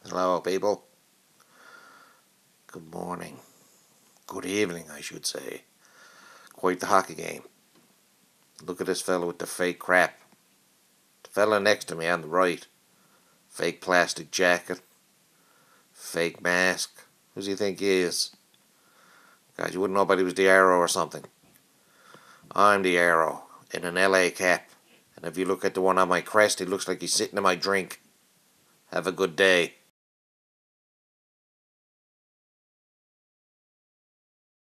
Hello, people. Good morning. Good evening, I should say. Quite the hockey game. Look at this fella with the fake crap. The fella next to me on the right. Fake plastic jacket. Fake mask. Who does he think he is? God, you wouldn't know but he was the Arrow or something. I'm the Arrow in an LA cap. And if you look at the one on my crest, he looks like he's sitting in my drink. Have a good day.